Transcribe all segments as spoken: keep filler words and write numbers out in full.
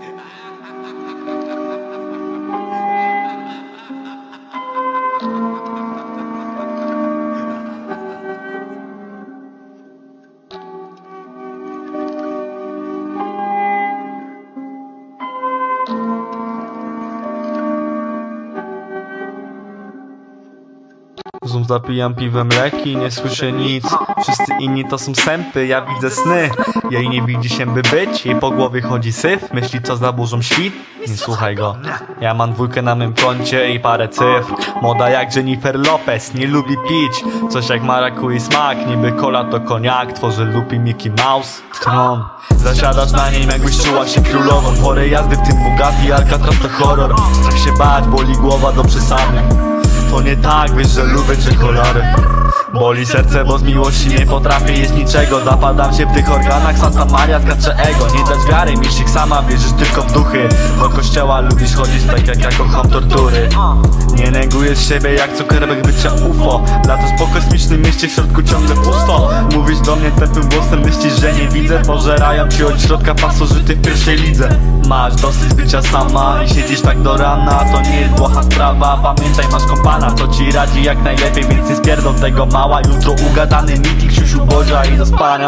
Znów zapijam piwem leki, nie słyszę nic. Wszyscy inni to są sępy, ja widzę sny. Jej nie widzi się by być, jej po głowie chodzi syf. Myśli co zaburzą świt? Nie słuchaj go. Ja mam dwójkę na mym koncie i parę cyfr. Moda jak Jennifer Lopez, nie lubi pić. Coś jak marakui smak, niby cola to koniak. Tworzy lupi Mickey Mouse, tron. Zasiadasz na nim jakbyś czuła się królową. Pore jazdy w tym Bugatti, Alcatraz to horror. Strach się bać, boli głowa do przesady. To nie tak, wiesz, że lubię czekolady. Boli serce, bo z miłości nie potrafię jeść niczego. Zapadam się w tych organach, Santa Maria skacze ego. Nie dać wiary, mistrzyk sama, wierzysz tylko w duchy. Do kościoła lubisz chodzić tak jak ja kocham tortury. Nie negujesz siebie jak Zuckerberg bycia U F O. Latasz po kosmicznym mieście, w środku ciągle pusto. Mówisz do mnie tępym głosem, myślisz, że nie widzę. Pożerają ci od środka pasożyty w pierwszej lidze. Masz dosyć bycia sama i siedzisz tak do rana. To nie jest błaha sprawa, pamiętaj, masz kompana, co ci radzi jak najlepiej, więc nie spierdol tego mała. Jutro ugadany meeting, siusiu Bodzia i do spania.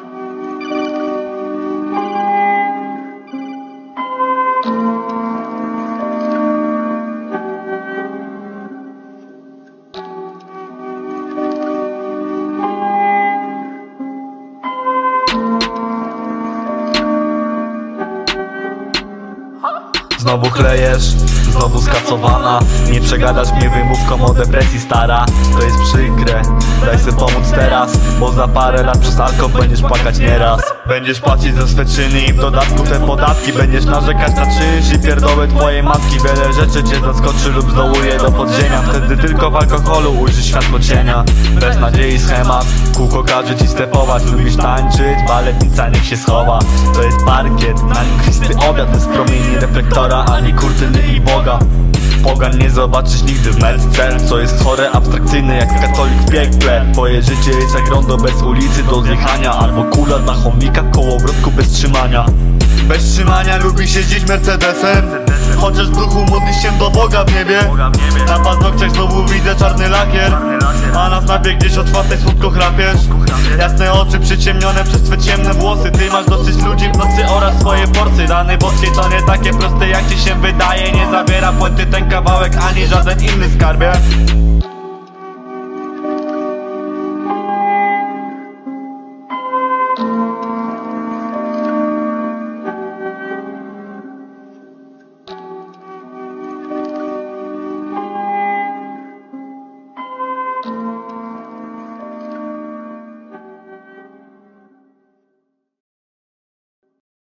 Znowu chlejesz, znowu skacowana. Nie przegadasz mnie wymówką o depresji, stara. To jest przykre, daj se pomóc teraz, bo za parę lat przez alkohol będziesz płakać nieraz. Będziesz płacić za swe czyny i w dodatku te podatki. Będziesz narzekać na czynsz i pierdoły twojej matki. Wiele rzeczy cię zaskoczy lub zdołuje do podziemia. Wtedy tylko w alkoholu ujrzysz światło cienia. Bez nadziei schemat, kółko każe ci stepować. Lubisz tańczyć, baletnica niech się schowa. To jest parkiet, na nim gwisty obiad. Bez promieni reflektora, ani kurtyny i Boga. Pogan nie zobaczysz nigdy w męce, co jest chore, abstrakcyjne jak katolik w piekle. Twoje życie jest jak rondo bez ulicy do zjechania, albo kula dla chomika w kołowrotku bez trzymania. Bez trzymania lubi siedzieć Mercedesem, chociaż w duchu modlisz się do Boga w niebie. Na paznokciach znowu widzę czarny lakier, a na snapie gdzieś otwartej słodko chrapiesz. Jasne oczy przyciemnione przez twe ciemne włosy. Ty masz dosyć ludzi w nocy oraz swoje porcje. Rany boskie to nie takie proste jak ci się wydaje. Nie zawiera puenty ten kawałek ani żaden inny, skarbie.